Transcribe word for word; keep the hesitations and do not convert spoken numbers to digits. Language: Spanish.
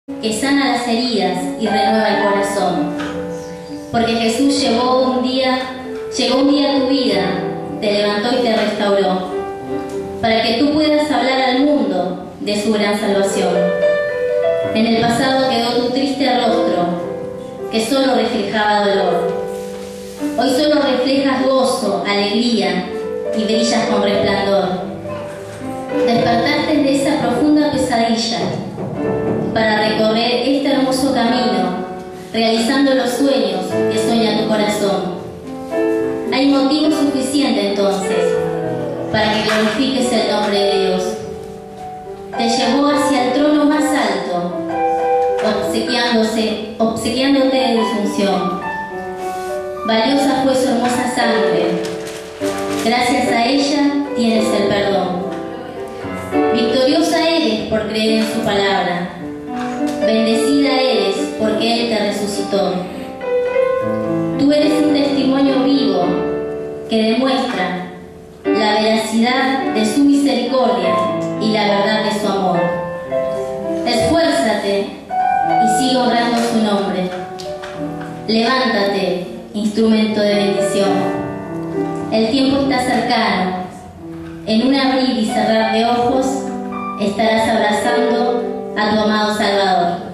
que sana las heridas y renueva el corazón. Porque Jesús llegó un día, llegó un día a tu vida, te levantó y te restauró, para que tú puedas hablar al mundo de su gran salvación. En el pasado quedó tu triste rostro, que solo reflejaba dolor. Hoy solo reflejas gozo, alegría y brillas con resplandor. Despertaste de esa profunda pesadilla para recorrer este hermoso camino, realizando los sueños que sueña tu corazón. Hay motivo suficiente entonces para que glorifiques el nombre de Dios. Te llevó hacia el trono más alto, obsequiándose, obsequiándote de disfunción. Valiosa fue su hermosa sangre. Gracias a ella tienes el perdón. Victoriosa eres por creer en su palabra. Bendecida eres porque Él te resucitó. Tú eres un testimonio vivo que demuestra la veracidad de su misericordia y la verdad de su amor. Esfuérzate y sigue honrando su nombre. Levántate, instrumento de bendición. El tiempo está cercano. En un abrir y cerrar de ojos estarás abrazando a tu amado Salvador.